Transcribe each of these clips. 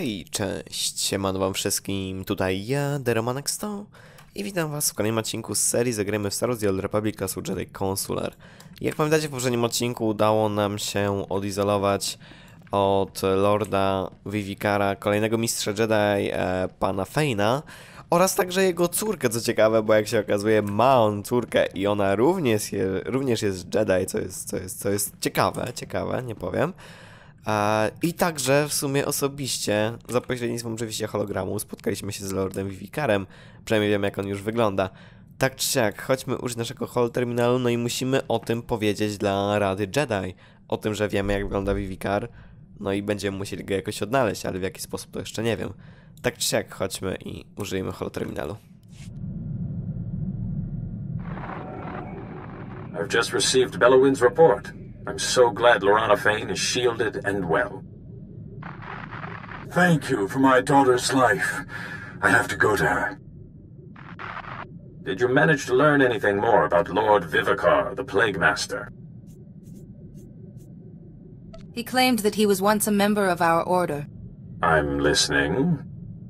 Hej, cześć, siemano wam wszystkim, tutaj ja, TheRomanXto i witam was w kolejnym odcinku z serii Zagrajmy w Star Wars The Old Republic klasu Jedi Consular. Jak pamiętacie, w poprzednim odcinku udało nam się odizolować od Lorda Vivikara kolejnego mistrza Jedi, pana Feina, oraz także jego córkę, co ciekawe, bo jak się okazuje, ma on córkę i ona również jest Jedi, co jest ciekawe, nie powiem. I także w sumie osobiście, za pośrednictwem oczywiście hologramu, spotkaliśmy się z Lordem Vivikarem, przynajmniej wiem, jak on już wygląda. Tak czy siak, chodźmy użyć naszego holoterminalu, no i musimy o tym powiedzieć dla Rady Jedi. O tym, że wiemy, jak wygląda Vivikar, no i będziemy musieli go jakoś odnaleźć, ale w jaki sposób to jeszcze nie wiem. Tak czy siak, chodźmy i użyjmy holoterminalu. I've just received Bellowin's report. I'm so glad Lorana Fane is shielded and well. Thank you for my daughter's life. I have to go to her. Did you manage to learn anything more about Lord Vivikar, the Plague Master? He claimed that he was once a member of our order. I'm listening.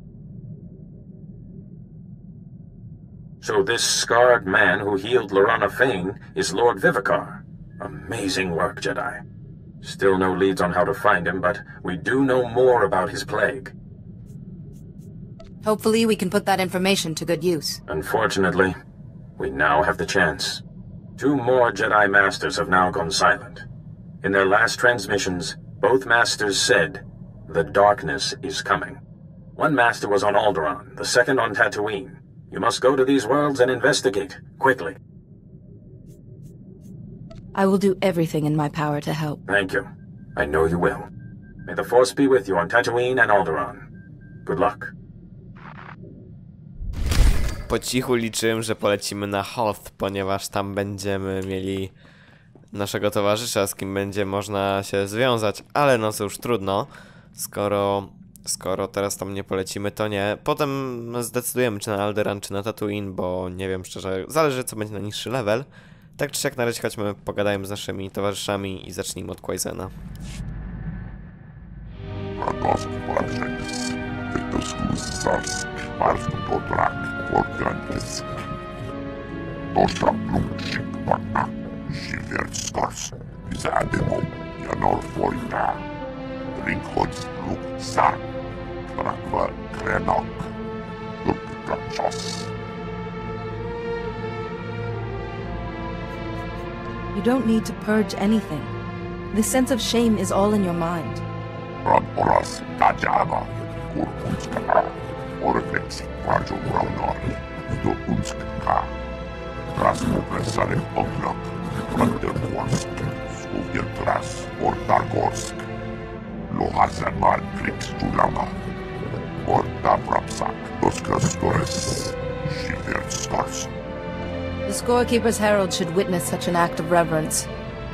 So this scarred man who healed Lorana Fane is Lord Vivikar. Amazing work, Jedi. Still no leads on how to find him, but we do know more about his plague. Hopefully we can put that information to good use. Unfortunately, we now have the chance. 2 more Jedi Masters have now gone silent. In their last transmissions, both Masters said, "The darkness is coming." One Master was on Alderaan, the second on Tatooine. You must go to these worlds and investigate, quickly. I will do everything in my power to help. Thank you. I know you will. May the Force be with you on Tatooine and Alderaan. Good luck. Po cichu liczyłem, że polecimy na Hoth, ponieważ tam będziemy mieli naszego towarzysza, z kim będzie można się związać, ale no cóż, trudno. Skoro teraz tam nie polecimy, to nie. Potem zdecydujemy, czy na Alderaan, czy na Tatooine, bo nie wiem szczerze, zależy, co będzie na niższy level. Tak czy siak, na razie chodźmy, pogadajmy z naszymi towarzyszami i zacznijmy od Quaizena. You don't need to purge anything. The sense of shame is all in your mind. The Scorekeeper's Herald should witness such an act of reverence.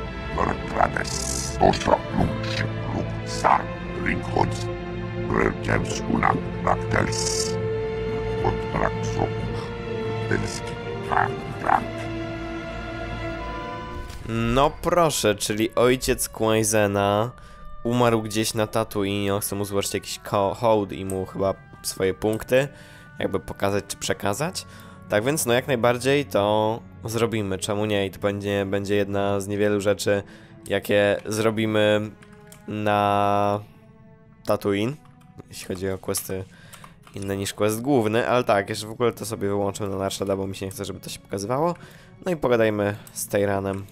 No proszę, czyli ojciec Quaizena umarł gdzieś na Tatooine i on chce mu złożyć jakiś hołd i mu chyba swoje punkty jakby pokazać czy przekazać. Tak więc no jak najbardziej to zrobimy, czemu nie? I to będzie jedna z niewielu rzeczy, jakie zrobimy na Tatooine, jeśli chodzi o questy inne niż quest główny, ale tak, jeszcze w ogóle to sobie wyłączę na Narshada, bo mi się nie chce, żeby to się pokazywało. No i pogadajmy z Tayranem.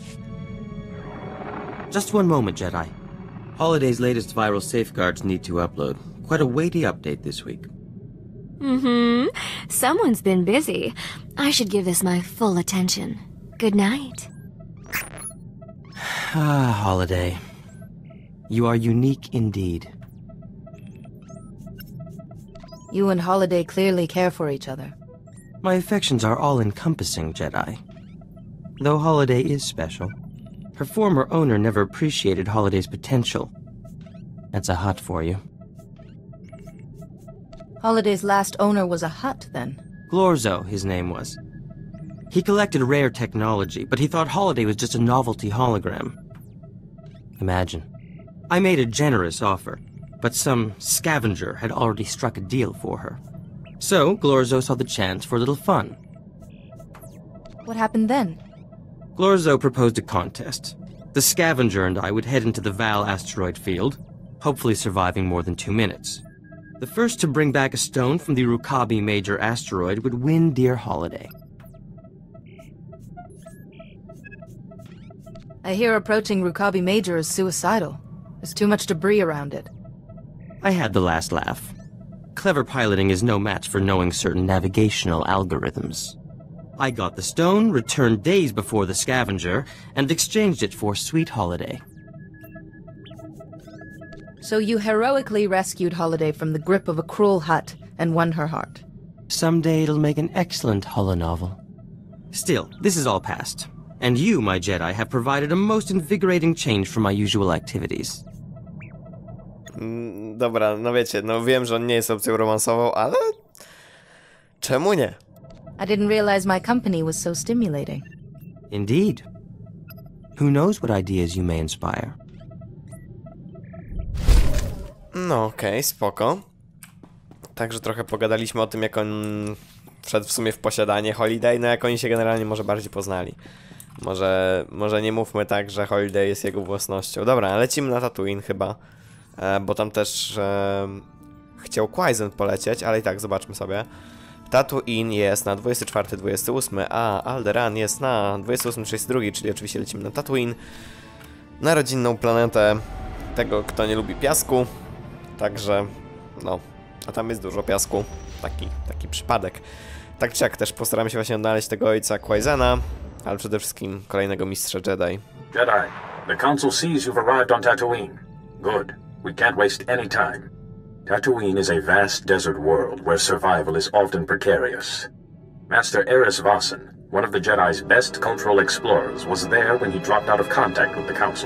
Just one moment, Jedi. Holiday's latest viral safeguards need to upload. Quite a weighty update this week. Someone's been busy. I should give this my full attention. Good night. Holiday. You are unique indeed. You and Holiday clearly care for each other. My affections are all-encompassing, Jedi. Though Holiday is special, her former owner never appreciated Holiday's potential. That's a Hutt for you. Holiday's last owner was a Hutt, then? Glorzo, his name was. He collected rare technology, but he thought Holiday was just a novelty hologram. Imagine. I made a generous offer. but some scavenger had already struck a deal for her. So, Glorzo saw the chance for a little fun. What happened then? Glorzo proposed a contest. The scavenger and I would head into the Val asteroid field, hopefully surviving more than 2 minutes. The first to bring back a stone from the Rukabi Major asteroid would win Dear Holiday. I hear approaching Rukabi Major is suicidal. There's too much debris around it. I had the last laugh. Clever piloting is no match for knowing certain navigational algorithms. I got the stone, returned days before the scavenger, and exchanged it for Sweet Holiday. So you heroically rescued Holiday from the grip of a cruel hut and won her heart. Someday it'll make an excellent holonovel. Still, this is all past. And you, my Jedi, have provided a most invigorating change from my usual activities. Dobra, no wiecie, no wiem, że on nie jest opcją romansową, ale... czemu nie? I didn't realize my company was so stimulating. Indeed. Who knows what ideas you may inspire? No okej, spoko. Także trochę pogadaliśmy o tym, jak on wszedł w sumie w posiadanie Holiday, no jak oni się generalnie może bardziej poznali. Może nie mówmy tak, że Holiday jest jego własnością. Dobra, lecimy na Tatooine chyba, bo tam też chciał Quaizen polecieć, ale i tak zobaczmy sobie. Tatooine jest na 24-28, a Alderaan jest na 28-32, czyli oczywiście lecimy na Tatooine, na rodzinną planetę tego, kto nie lubi piasku. Także, no, a tam jest dużo piasku, taki przypadek. Tak czy jak też postaram się właśnie odnaleźć tego ojca Quaizena, ale przede wszystkim kolejnego mistrza Jedi. Jedi, the Council sees you've arrived on Tatooine. Good. We can't waste any time. Tatooine is a vast desert world where survival is often precarious. Master Eris Vossen, one of the Jedi's best cultural explorers, was there when he dropped out of contact with the Council.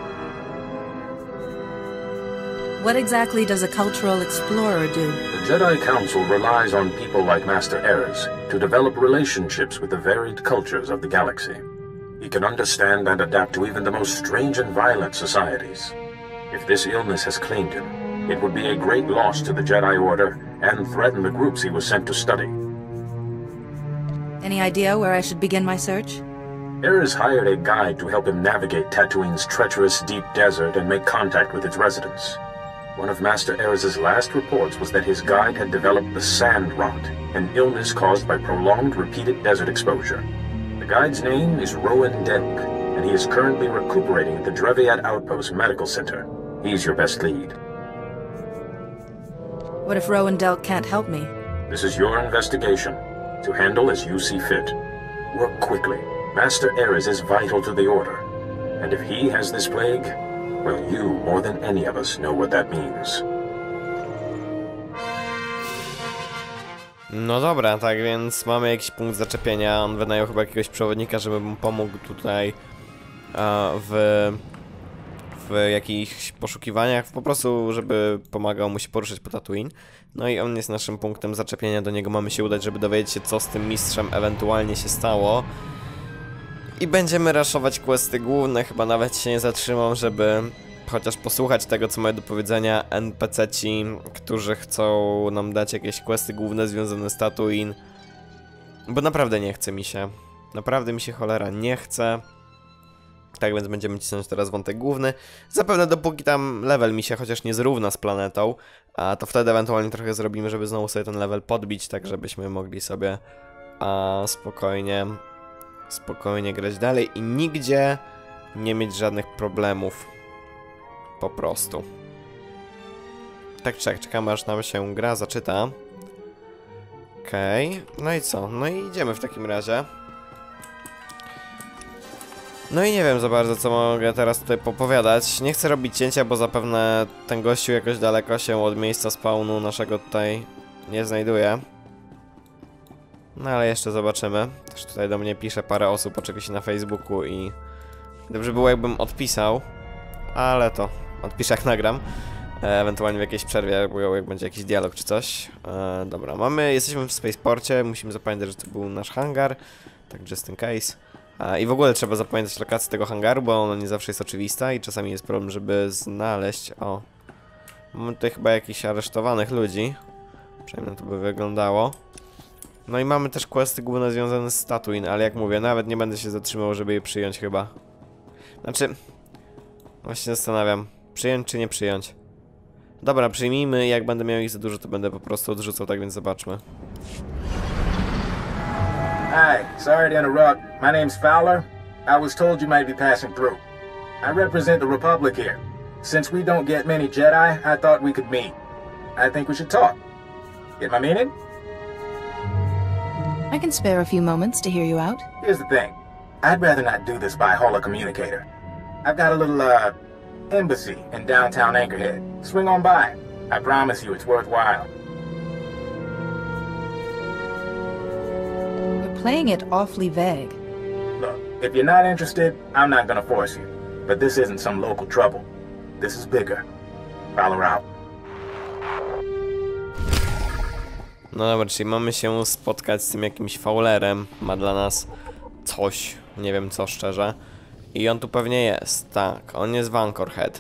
What exactly does a cultural explorer do? The Jedi Council relies on people like Master Eris to develop relationships with the varied cultures of the galaxy. He can understand and adapt to even the most strange and violent societies. If this illness has claimed him, it would be a great loss to the Jedi Order and threaten the groups he was sent to study. Any idea where I should begin my search? Eris hired a guide to help him navigate Tatooine's treacherous deep desert and make contact with its residents. One of Master Eris's last reports was that his guide had developed the sand rot, an illness caused by prolonged repeated desert exposure. The guide's name is Rowan Delk, and he is currently recuperating at the Dreviat Outpost Medical Center. He's your best lead. What if Rowan Delk can't help me? This is your investigation, to handle as you see fit. Work quickly. Master Eris is vital to the Order, and if he has this plague, well, you, more than any of us, know what that means. No dobra, tak więc mamy jakiś punkt zaczepienia. On wynajął chyba jakiegoś przewodnika, żeby mu pomógł tutaj w jakichś poszukiwaniach, po prostu żeby pomagał mu się poruszać po Tatooine. No i on jest naszym punktem zaczepienia, do niego mamy się udać, żeby dowiedzieć się, co z tym mistrzem ewentualnie się stało. I będziemy raszować questy główne, chyba nawet się nie zatrzymam, żeby chociaż posłuchać tego, co mają do powiedzenia NPC-ci, którzy chcą nam dać jakieś questy główne związane z Tatooine. Bo naprawdę nie chce mi się. Naprawdę mi się cholera nie chce. Tak więc będziemy cisnąć teraz wątek główny. Zapewne dopóki tam level mi się chociaż nie zrówna z planetą, a to wtedy ewentualnie trochę zrobimy, żeby znowu sobie ten level podbić, tak żebyśmy mogli sobie spokojnie grać dalej i nigdzie nie mieć żadnych problemów. Po prostu. Tak czy jak, czekamy aż nam się gra zaczyta. Okej, no i co? No i idziemy w takim razie. No i nie wiem za bardzo, co mogę teraz tutaj popowiadać. Nie chcę robić cięcia, bo zapewne ten gościu jakoś daleko się od miejsca spawnu naszego tutaj nie znajduje. No ale jeszcze zobaczymy. Też tutaj do mnie pisze parę osób oczywiście na Facebooku i dobrze było, jakbym odpisał, ale to odpiszę jak nagram. Ewentualnie w jakiejś przerwie, jak będzie jakiś dialog czy coś. Dobra, jesteśmy w Spaceporcie, musimy zapamiętać, że to był nasz hangar, tak just in case. I w ogóle trzeba zapamiętać lokację tego hangaru, bo ona nie zawsze jest oczywista i czasami jest problem, żeby znaleźć Mamy tutaj chyba jakichś aresztowanych ludzi. Przynajmniej to by wyglądało. No i mamy też questy główne związane z Tatooine, ale jak mówię, nawet nie będę się zatrzymał, żeby je przyjąć chyba. Znaczy... Właśnie zastanawiam, przyjąć czy nie przyjąć. Dobra, przyjmijmy, jak będę miał ich za dużo, to będę po prostu odrzucał, tak więc zobaczmy. Hi, sorry to interrupt. My name's Fowler. I was told you might be passing through. I represent the Republic here. Since we don't get many Jedi, I thought we could meet. I think we should talk. Get my meaning? I can spare a few moments to hear you out. Here's the thing. I'd rather not do this by holocommunicator. I've got a little, embassy in downtown Anchorhead. Swing on by. I promise you it's worthwhile. You're playing it awfully vague. Look, if you're not interested, I'm not gonna force you. But this isn't some local trouble. This is bigger. Fowler out. No dobra, czyli mamy się spotkać z tym jakimś Fowlerem. Ma dla nas coś. Nie wiem co szczerze. I on tu pewnie jest. Tak, on jest w Anchorhead.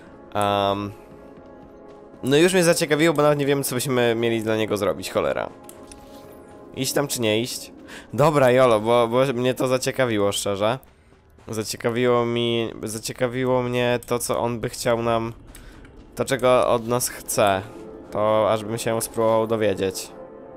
No już mnie zaciekawiło, bo nawet nie wiem co byśmy mieli dla niego zrobić, cholera. Iść tam czy nie iść? Dobra, jolo, bo mnie to zaciekawiło szczerze. Zaciekawiło mnie to, co on by chciał nam... To, czego od nas chce. To aż bym się spróbował dowiedzieć.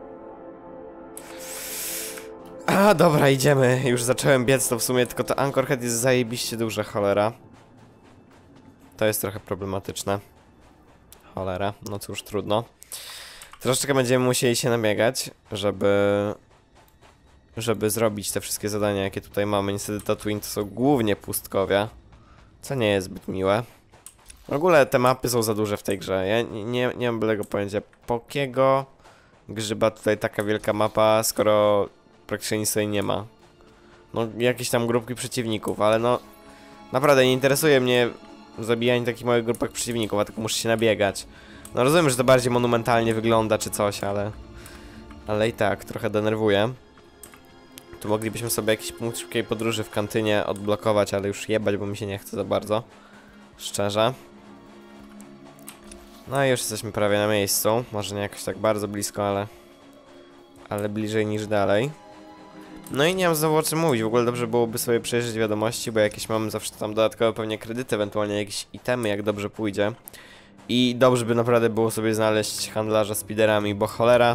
A, dobra, idziemy. Już zacząłem biec, to w sumie tylko to Anchorhead jest zajebiście duże, cholera. To jest trochę problematyczne. Cholera, no cóż, trudno. Troszeczkę będziemy musieli się nabiegać, żeby zrobić te wszystkie zadania, jakie tutaj mamy. Niestety Tatooine to są głównie pustkowie, co nie jest zbyt miłe. W ogóle te mapy są za duże w tej grze. Ja nie mam bylego pojęcia, po kiego grzyba tutaj taka wielka mapa, skoro praktycznie nic tutaj nie ma. No, jakieś tam grupki przeciwników, ale no... Naprawdę nie interesuje mnie zabijanie takich małych grupek przeciwników, a tylko muszę się nabiegać. No rozumiem, że to bardziej monumentalnie wygląda czy coś, ale i tak, trochę denerwuje. Tu moglibyśmy sobie jakiś punkt szybkiej podróży w kantynie odblokować, ale już jebać, bo mi się nie chce za bardzo. Szczerze. No i już jesteśmy prawie na miejscu. Może nie jakoś tak bardzo blisko, ale bliżej niż dalej. No i nie mam znowu o czym mówić. W ogóle dobrze byłoby sobie przejrzeć wiadomości, bo jakieś mamy zawsze tam dodatkowe pewnie kredyty, ewentualnie jakieś itemy, jak dobrze pójdzie. I dobrze by naprawdę było sobie znaleźć handlarza speederami, bo cholera.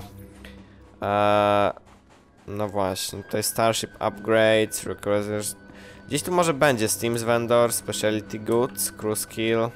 No właśnie, tutaj Starship Upgrades, gdzieś tu może będzie Steam's Vendor, Specialty Goods, Cruise Kill,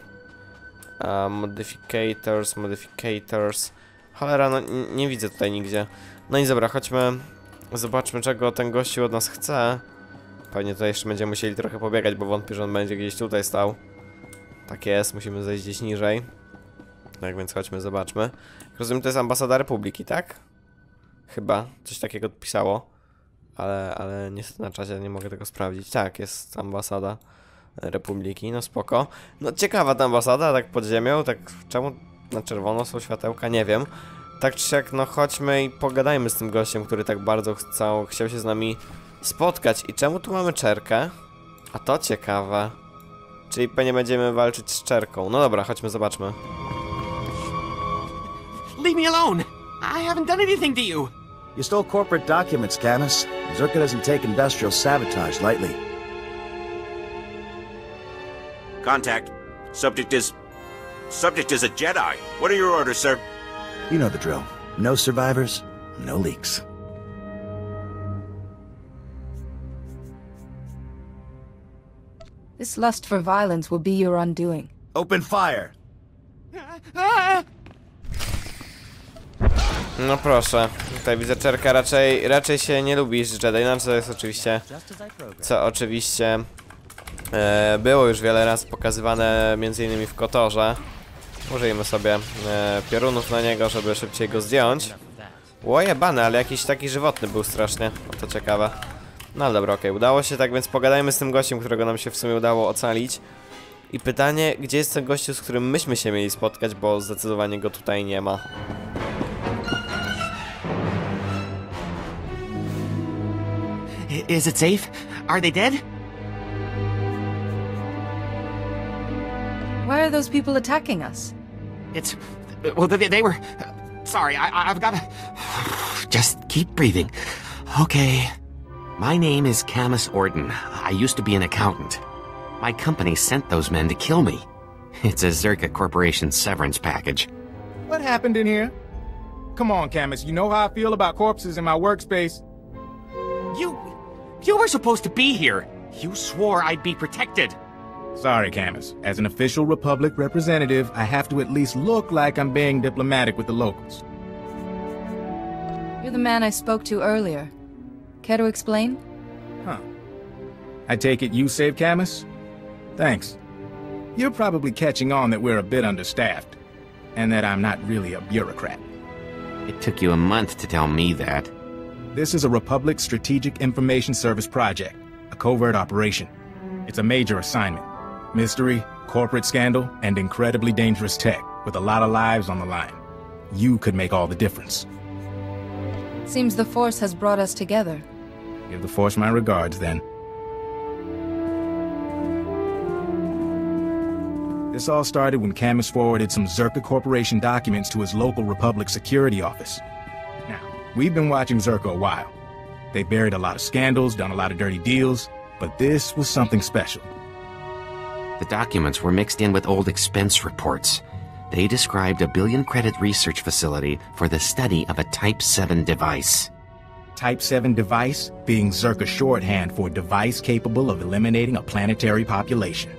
Modificators. Cholera, no nie widzę tutaj nigdzie. No i dobra, chodźmy, zobaczmy czego ten gościu od nas chce. Pewnie tutaj jeszcze będziemy musieli trochę pobiegać, bo wątpię, że on będzie gdzieś tutaj stał. Tak jest, musimy zejść gdzieś niżej. Tak więc chodźmy, zobaczmy. Rozumiem, to jest ambasada Republiki, tak? Chyba, coś takiego pisało. Ale niestety na czasie nie mogę tego sprawdzić. Tak, jest ambasada Republiki, no spoko. No ciekawa ta ambasada, tak pod ziemią, tak czemu na czerwono są światełka, nie wiem. Tak czy siak, no chodźmy i pogadajmy z tym gościem, który tak bardzo chciał się z nami spotkać. I czemu tu mamy czerkę? A to ciekawe. Czyli pewnie będziemy walczyć z czerką. No dobra, chodźmy, zobaczmy. Leave me alone! I haven't done anything to you! You stole corporate documents, Camus. Zerka doesn't take industrial sabotage lightly. Contact. Subject is a Jedi. What are your orders, sir? You know the drill. No survivors, no leaks. This lust for violence will be your undoing. Open fire! No proszę, tutaj widzę czerka, raczej się nie lubisz Jedi, no co jest oczywiście, było już wiele razy pokazywane m.in. w KOTORze. Użyjmy sobie piorunów na niego, żeby szybciej go zdjąć. Łojebany, ale jakiś taki żywotny był strasznie, to ciekawe. No ale dobra, okej, udało się, tak więc pogadajmy z tym gościem, którego nam się w sumie udało ocalić. I pytanie, gdzie jest ten gościu, z którym myśmy się mieli spotkać, bo zdecydowanie go tutaj nie ma. Is it safe? Are they dead? Why are those people attacking us? It's... well, they were... sorry, I've gotta... just keep breathing. Okay. My name is Camus Orton. I used to be an accountant. My company sent those men to kill me. It's a Zerka Corporation severance package. What happened in here? Come on, Camus, you know how I feel about corpses in my workspace. You were supposed to be here. You swore I'd be protected. Sorry, Camus. As an official Republic representative, I have to at least look like I'm being diplomatic with the locals. You're the man I spoke to earlier. Care to explain? Huh. I take it you saved Camus? Thanks. You're probably catching on that we're a bit understaffed, and that I'm not really a bureaucrat. It took you a month to tell me that. This is a Republic Strategic Information Service project, a covert operation. It's a major assignment. Mystery, corporate scandal, and incredibly dangerous tech, with a lot of lives on the line. You could make all the difference. Seems the Force has brought us together. Give the Force my regards, then. This all started when Camus forwarded some Zerka Corporation documents to his local Republic security office. Now, we've been watching Zerka a while. They buried a lot of scandals, done a lot of dirty deals, but this was something special. The documents were mixed in with old expense reports. They described a billion-credit research facility for the study of a Type 7 device. Type 7 device being Zerka shorthand for device capable of eliminating a planetary population.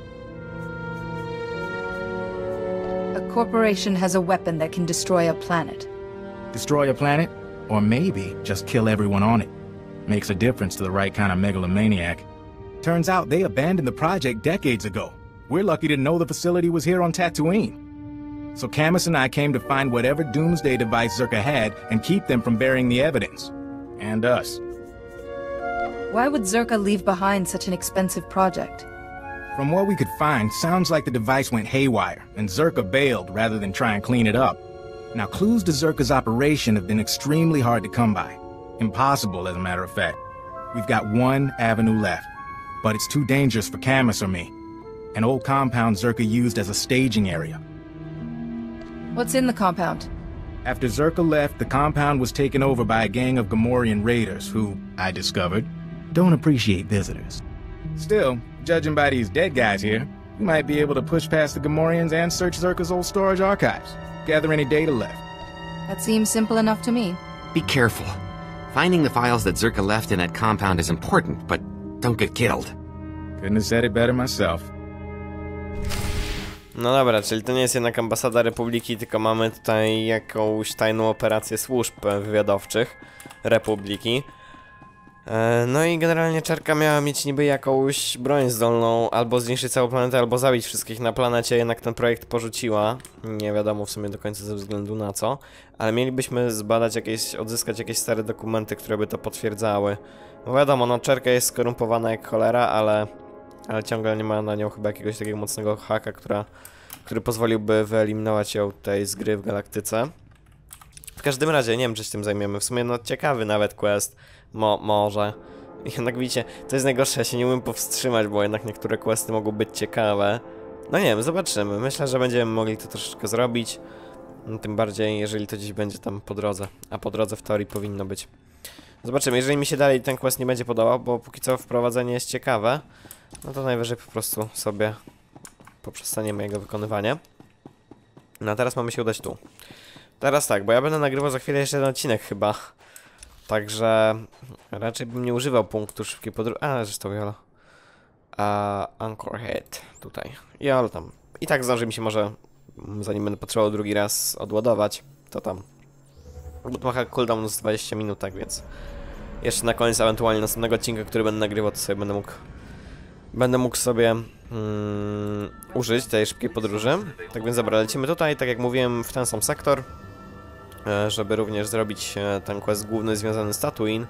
A corporation has a weapon that can destroy a planet. Destroy a planet? Or maybe just kill everyone on it. Makes a difference to the right kind of megalomaniac. Turns out they abandoned the project decades ago. We're lucky to know the facility was here on Tatooine. So Camus and I came to find whatever doomsday device Zerka had and keep them from burying the evidence. And us. Why would Zerka leave behind such an expensive project? From what we could find, sounds like the device went haywire, and Zerka bailed rather than try and clean it up. Now, clues to Zerka's operation have been extremely hard to come by. Impossible, as a matter of fact. We've got one avenue left, but it's too dangerous for Camus or me. An old compound Zerka used as a staging area. What's in the compound? After Zerka left, the compound was taken over by a gang of Gamorrean raiders who, I discovered, don't appreciate visitors. Still, judging by these dead guys here, we might be able to push past the Gamorreans and search Zerka's old storage archives. Gather any data left. That seems simple enough to me. Be careful. Finding the files that Zerka left in that compound is important, but don't get killed. Couldn't have said it better myself. No dobra, czyli to nie jest jednak ambasada Republiki, tylko mamy tutaj jakąś tajną operację służb wywiadowczych Republiki. No i generalnie Czarka miała mieć niby jakąś broń zdolną albo zniszczyć całą planetę, albo zabić wszystkich na planecie, jednak ten projekt porzuciła. Nie wiadomo w sumie do końca ze względu na co, ale mielibyśmy zbadać odzyskać jakieś stare dokumenty, które by to potwierdzały. No wiadomo, no Czarka jest skorumpowana jak cholera, ale ciągle nie ma na nią chyba jakiegoś takiego mocnego haka, który pozwoliłby wyeliminować ją tutaj z gry w galaktyce. W każdym razie, nie wiem, czy się tym zajmiemy. W sumie, no, ciekawy nawet quest. Może. Jednak widzicie, to jest najgorsze, ja się nie umiem powstrzymać, bo jednak niektóre questy mogą być ciekawe. No nie wiem, zobaczymy. Myślę, że będziemy mogli to troszeczkę zrobić. Tym bardziej, jeżeli to gdzieś będzie tam po drodze. A po drodze w teorii powinno być. Zobaczymy, jeżeli mi się dalej ten quest nie będzie podobał, bo póki co wprowadzenie jest ciekawe, no to najwyżej po prostu sobie poprzestaniemy jego wykonywanie. No a teraz mamy się udać tu. Teraz tak, bo ja będę nagrywał za chwilę jeszcze jeden odcinek chyba. Także raczej bym nie używał punktu szybkiej podróży. A, zresztą jolo. Anchor Head tutaj. Jolo tam. I tak zdąży mi się może, zanim będę potrzebował drugi raz odładować, to tam. Bo ma cooldown z 20 minut, tak więc jeszcze na koniec ewentualnie następnego odcinka, który będę nagrywał, to sobie będę mógł sobie użyć tej szybkiej podróży. Tak więc dobra, lecimy tutaj, tak jak mówiłem, w ten sam sektor, żeby również zrobić ten quest główny związany z Tatooine.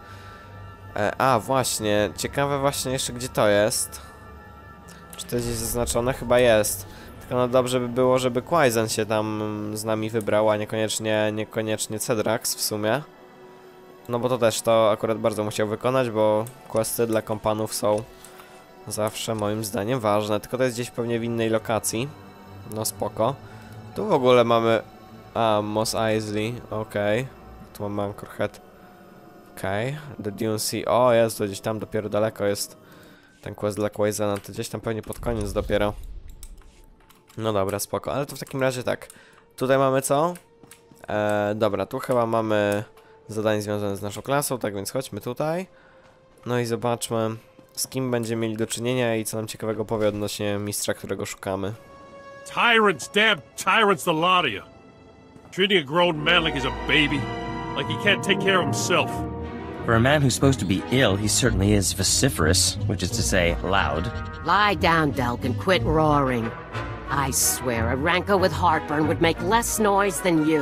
A właśnie, ciekawe właśnie jeszcze gdzie to jest. Czy to jest gdzieś zaznaczone? Chyba jest. Tylko no dobrze by było, żeby Qui-Gon się tam z nami wybrał, a niekoniecznie Cedrax w sumie. No bo to też to akurat bardzo musiał wykonać, bo questy dla kompanów są zawsze moim zdaniem ważne. Tylko to jest gdzieś pewnie w innej lokacji. No spoko. Tu w ogóle mamy... A, Mos Eisley, okej. Tu mamy Anchor Head. Okej, The Dune Sea. O, jest to gdzieś tam dopiero daleko jest ten quest dla Quaizena, to gdzieś tam pewnie pod koniec dopiero. No dobra, spoko, ale to w takim razie tak. Tutaj mamy co? Dobra, tu chyba mamy zadanie związane z naszą klasą, tak więc chodźmy tutaj. No i zobaczmy, z kim będziemy mieli do czynienia i co nam ciekawego powie odnośnie mistrza, którego szukamy. Tyrants, damn tyrants, the lot of you. Treating a grown man like he's a baby. Like he can't take care of himself. For a man who's supposed to be ill, he certainly is vociferous, which is to say, loud. Lie down, Delk, and quit roaring. I swear a rancor with heartburn would make less noise than you.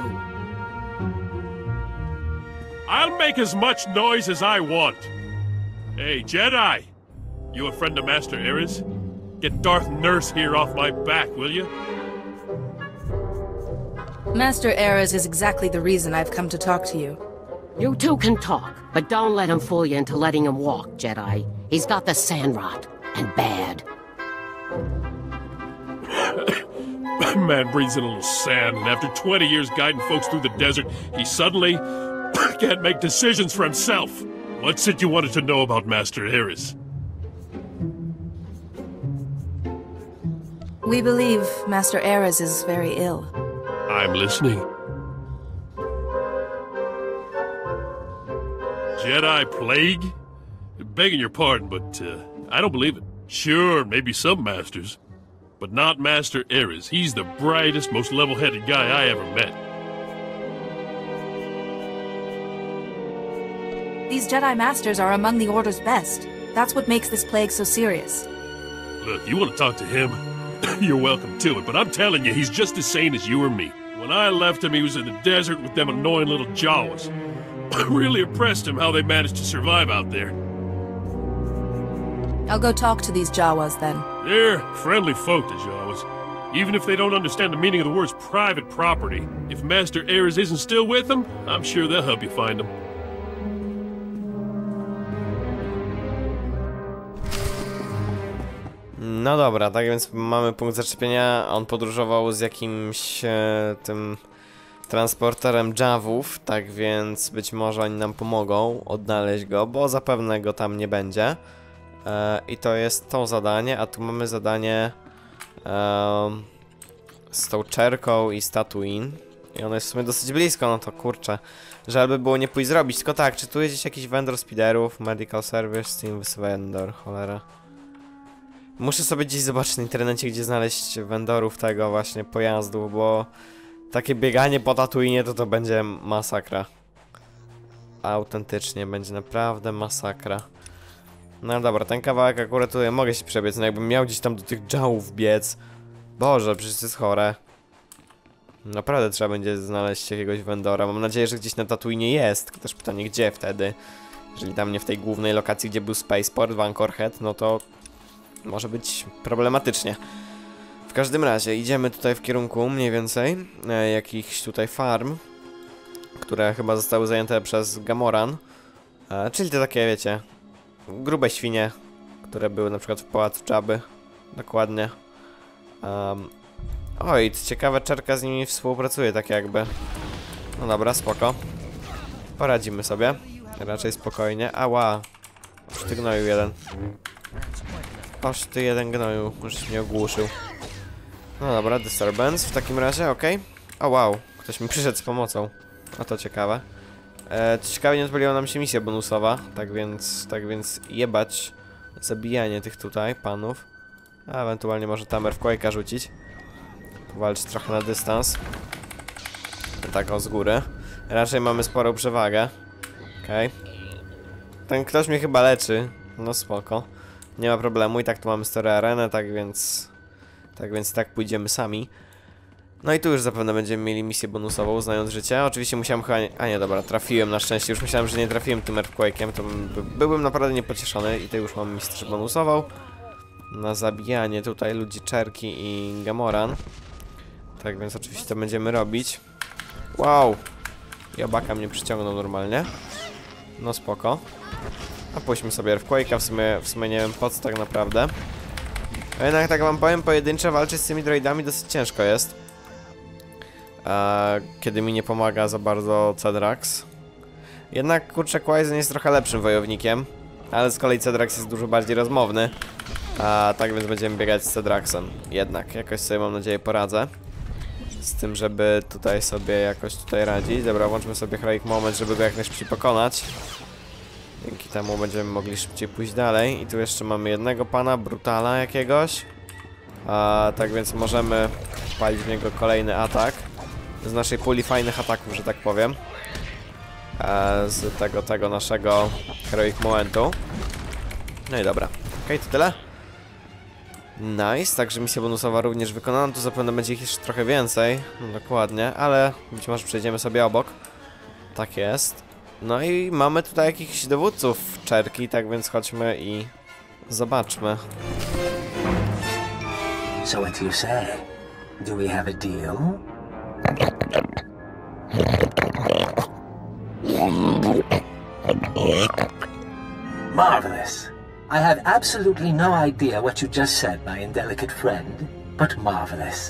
I'll make as much noise as I want. Hey, Jedi! You a friend of Master Ares? Get Darth Nurse here off my back, will you? Master Ares is exactly the reason I've come to talk to you. You two can talk, but don't let him fool you into letting him walk, Jedi. He's got the sand rot, and bad. Man breathes in a little sand, and after 20 years guiding folks through the desert, he suddenly can't make decisions for himself. What's it you wanted to know about Master Ares? We believe Master Ares is very ill. I'm listening. Jedi plague? Begging your pardon, but I don't believe it. Sure, maybe some masters, but not Master Ares. He's the brightest, most level-headed guy I ever met. These Jedi Masters are among the Order's best. That's what makes this plague so serious. Look, you want to talk to him? You're welcome to it, but I'm telling you, he's just as sane as you or me. When I left him, he was in the desert with them annoying little Jawas. Really impressed him how they managed to survive out there. I'll go talk to these Jawas then. They're friendly folk, the Jawas. Even if they don't understand the meaning of the words private property, if Master Ares isn't still with them, I'm sure they'll help you find him. No dobra, tak więc mamy punkt zaczepienia. On podróżował z jakimś tym transporterem Javów, tak więc być może oni nam pomogą odnaleźć go, bo zapewne go tam nie będzie. I to jest to zadanie, a tu mamy zadanie z tą czerką i z Tatooine. I ono jest w sumie dosyć blisko, no to kurczę. Żal by było nie pójść zrobić, tylko tak, czy tu jest gdzieś jakiś vendor speederów, medical service, team vendor, cholera. Muszę sobie gdzieś zobaczyć na internecie, gdzie znaleźć vendorów tego właśnie pojazdu, bo takie bieganie po Tatooine to będzie masakra. Autentycznie, będzie naprawdę masakra. No dobra, ten kawałek akurat tutaj mogę się przebiec, no jakbym miał gdzieś tam do tych Jawów biec. Boże, przecież to jest chore. Naprawdę trzeba będzie znaleźć jakiegoś vendora. Mam nadzieję, że gdzieś na Tatooine jest, tylko też pytanie gdzie wtedy. Jeżeli tam nie w tej głównej lokacji, gdzie był Spaceport w Anchor Head, no to może być problematycznie. W każdym razie idziemy tutaj w kierunku mniej więcej jakichś tutaj farm, które chyba zostały zajęte przez Gamoran. Czyli te takie, wiecie, grube świnie, które były na przykład w pałacu Jabby. Dokładnie. Oj, ciekawe, czerka z nimi współpracuje tak jakby. No dobra, spoko. Poradzimy sobie. Raczej spokojnie. Ała. Oż ty gnoju jeden. Oż ty jeden gnoju. Już mnie ogłuszył. No dobra, disturbance w takim razie, okej. O wow, ktoś mi przyszedł z pomocą. A to ciekawe. Ciekawie nie odpaliła nam się misja bonusowa. Tak więc jebać zabijanie tych tutaj panów. A ewentualnie może Tamer w Quake'a rzucić. Powalczyć trochę na dystans. Tak o z góry. Raczej mamy sporą przewagę. Okej. Ten ktoś mnie chyba leczy. No spoko. Nie ma problemu. I tak tu mamy story arenę, tak więc pójdziemy sami. No i tu już zapewne będziemy mieli misję bonusową, znając życie. Oczywiście musiałem chyba... A nie, dobra, trafiłem na szczęście. Już myślałem, że nie trafiłem tym Earthquake'iem, to byłbym naprawdę niepocieszony. I tu już mamy misję też bonusową. Na zabijanie tutaj ludzi Czerki i Gamoran. Tak więc oczywiście to będziemy robić. Wow! Jabaka mnie przyciągnął normalnie. No spoko. A pójdźmy sobie Earthquake'a, w sumie nie wiem po co tak naprawdę. A jednak tak wam powiem, pojedyncze walczyć z tymi droidami dosyć ciężko jest. kiedy mi nie pomaga za bardzo Cedrax. Jednak kurczę, Quaizen jest trochę lepszym wojownikiem, ale z kolei Cedrax jest dużo bardziej rozmowny. Tak więc będziemy biegać z Cedraxem. Jednak jakoś sobie, mam nadzieję, poradzę z tym, żeby tutaj sobie jakoś radzić. Dobra, włączmy sobie Heroic Moment, żeby go jak najszybciej pokonać. Dzięki temu będziemy mogli szybciej pójść dalej. I tu jeszcze mamy jednego pana, Brutala jakiegoś. Tak więc możemy palić w niego kolejny atak z naszej puli fajnych ataków, że tak powiem. Z tego naszego Heroic Momentu. No i dobra. Okej, to tyle. Nice, także misja bonusowa również wykonana. Tu zapewne będzie ich jeszcze trochę więcej. No dokładnie, ale być może przejdziemy sobie obok. Tak jest. No i mamy tutaj jakichś dowódców Czerki, tak więc chodźmy i zobaczmy. So what do you say? Do we have a deal? Marvelous. I have absolutely no idea what you just said, my indelicate friend, but marvelous.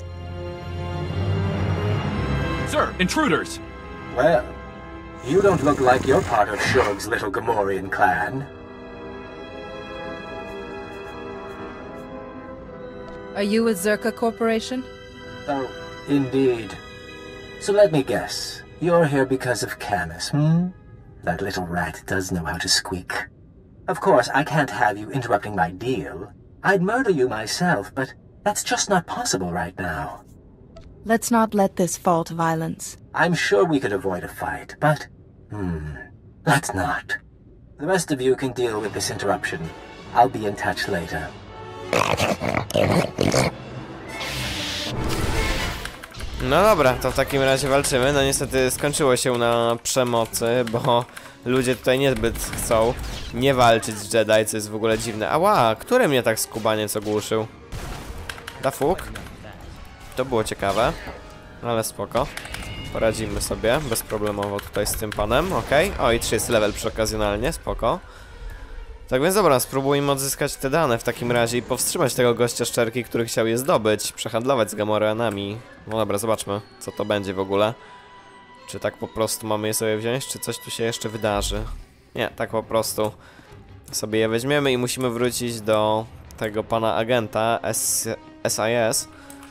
Sir, intruders! Well, you don't look like you're part of Shog's little Gamorrean clan. Are you with Zerka Corporation? Oh, indeed. So let me guess. You're here because of Camus, hmm? That little rat does know how to squeak. Of course, I can't have you interrupting my deal. I'd murder you myself, but that's just not possible right now. Let's not let this fall to violence. I'm sure we could avoid a fight, but... let's not. The rest of you can deal with this interruption. I'll be in touch later. No dobra, to w takim razie walczymy. No niestety skończyło się na przemocy, bo ludzie tutaj niezbyt chcą nie walczyć z Jedi, co jest w ogóle dziwne. Ała, który mnie tak skubaniec ogłuszył? Da fuk? To było ciekawe, ale spoko. Poradzimy sobie bezproblemowo tutaj z tym panem, okej. O, i 30 level przy okazjonalnie, spoko. Tak więc dobra, spróbujmy odzyskać te dane w takim razie i powstrzymać tego gościa Szczerki, który chciał je zdobyć, przehandlować z Gamorreanami. No dobra, zobaczmy, co to będzie w ogóle. Czy tak po prostu mamy je sobie wziąć, czy coś tu się jeszcze wydarzy? Nie, tak po prostu sobie je weźmiemy i musimy wrócić do tego pana agenta SIS,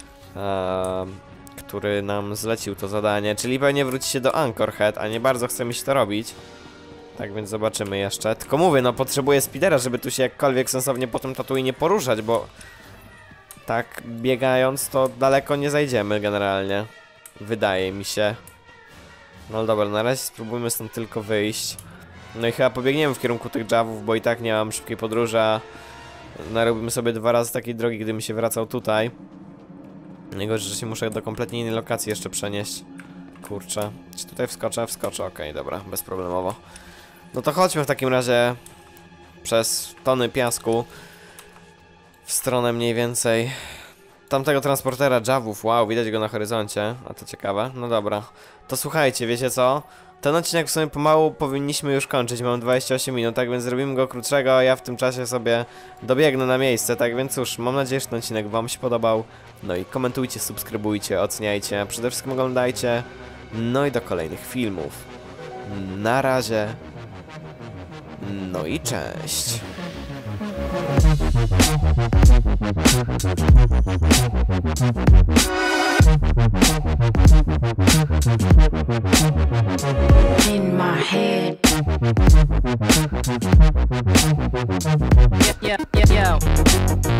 który nam zlecił to zadanie, czyli pewnie wróci się do Anchor Head, a nie bardzo chce mi się to robić. Tak więc zobaczymy jeszcze. Tylko mówię, no potrzebuję speedera, żeby tu się jakkolwiek sensownie po tym Tatooine nie poruszać, bo tak biegając to daleko nie zajdziemy generalnie. Wydaje mi się. No dobra, na razie spróbujmy stąd tylko wyjść. No i chyba pobiegniemy w kierunku tych Javów, bo i tak nie mam szybkiej podróży, a narobimy sobie 2 razy takiej drogi, gdybym się wracał tutaj. Najgorzej, że się muszę do kompletnie innej lokacji jeszcze przenieść. Kurczę. Czy tutaj wskoczę? Wskoczę, okej, dobra, bezproblemowo. No to chodźmy w takim razie przez tony piasku w stronę mniej więcej tamtego transportera Javów. Wow, widać go na horyzoncie, a to ciekawe. No dobra, to słuchajcie, wiecie co? Ten odcinek w sumie pomału powinniśmy już kończyć, mam 28 minut, tak więc zrobimy go krótszego, a ja w tym czasie sobie dobiegnę na miejsce, tak więc cóż, mam nadzieję, że ten odcinek wam się podobał. No i komentujcie, subskrybujcie, oceniajcie, a przede wszystkim oglądajcie. No i do kolejnych filmów. Na razie. No i cześć. In my head. Yo.